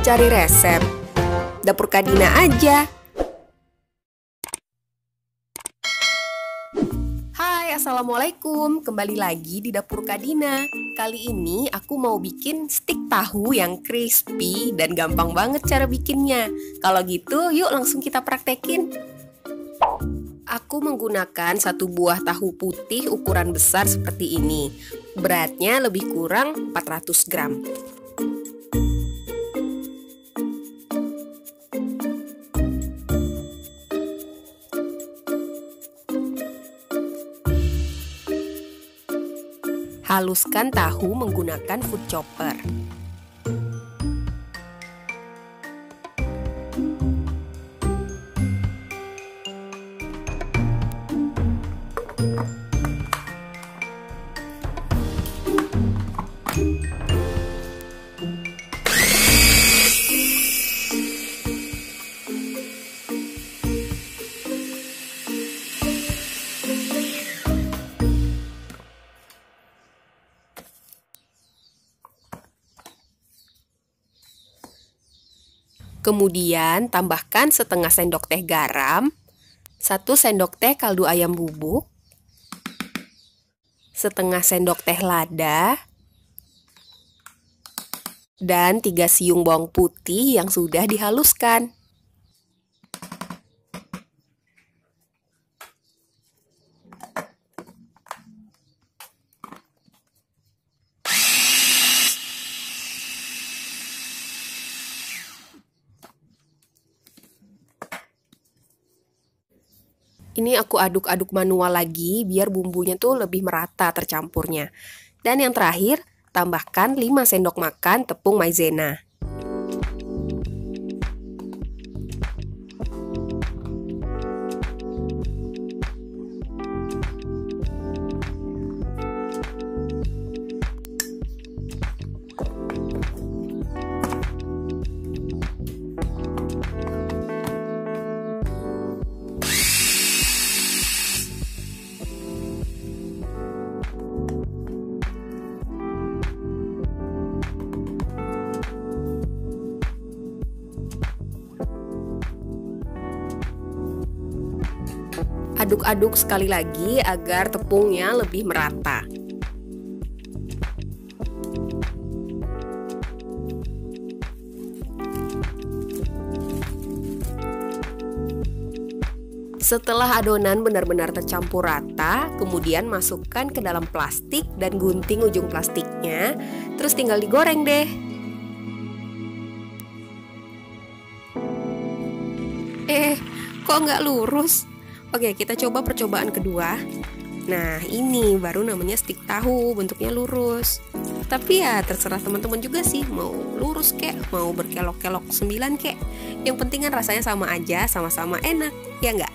Cari resep, Dapur Kadina aja. Hai, assalamualaikum. Kembali lagi di Dapur Kadina. Kali ini aku mau bikin stik tahu yang crispy dan gampang banget cara bikinnya. Kalau gitu, yuk langsung kita praktekin. Aku menggunakan satu buah tahu putih ukuran besar seperti ini. Beratnya lebih kurang 400 gram. Haluskan tahu menggunakan food chopper. Kemudian tambahkan setengah sendok teh garam, 1 sendok teh kaldu ayam bubuk, setengah sendok teh lada, dan 3 siung bawang putih yang sudah dihaluskan. Ini aku aduk-aduk manual lagi biar bumbunya tuh lebih merata tercampurnya. Dan yang terakhir, tambahkan 5 sendok makan tepung maizena. Aduk-aduk sekali lagi agar tepungnya lebih merata. Setelah adonan benar-benar tercampur rata, kemudian masukkan ke dalam plastik dan gunting ujung plastiknya, terus tinggal digoreng deh. Kok nggak lurus? Oke, kita coba percobaan kedua. Nah, ini baru namanya stik tahu, bentuknya lurus. Tapi ya terserah teman-teman juga sih, mau lurus kek, mau berkelok-kelok 9 kek. Yang penting kan rasanya sama aja, sama-sama enak, ya nggak?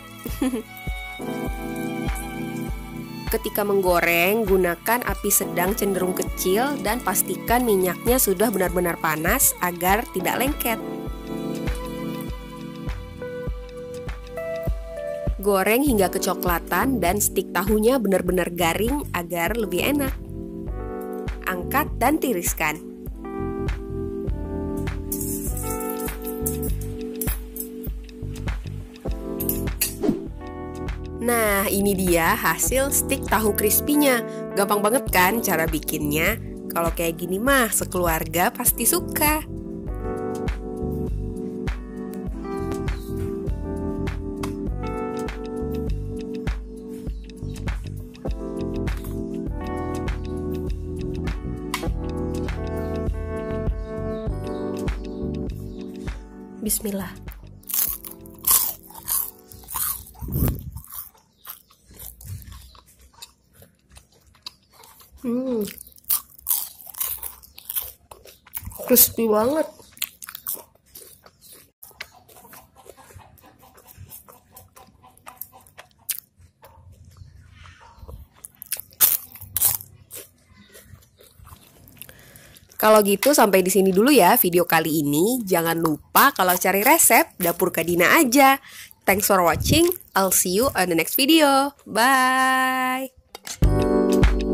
Ketika menggoreng, gunakan api sedang cenderung kecil dan pastikan minyaknya sudah benar-benar panas agar tidak lengket. Goreng hingga kecoklatan dan stik tahunya benar-benar garing agar lebih enak. Angkat dan tiriskan. Nah, ini dia hasil stik tahu crispy-nya. Gampang banget kan cara bikinnya? Kalau kayak gini mah sekeluarga pasti suka. Bismillah. Crispy banget. Kalau gitu sampai di sini dulu ya video kali ini. Jangan lupa kalau cari resep Dapur Kadina aja. Thanks for watching. I'll see you on the next video. Bye.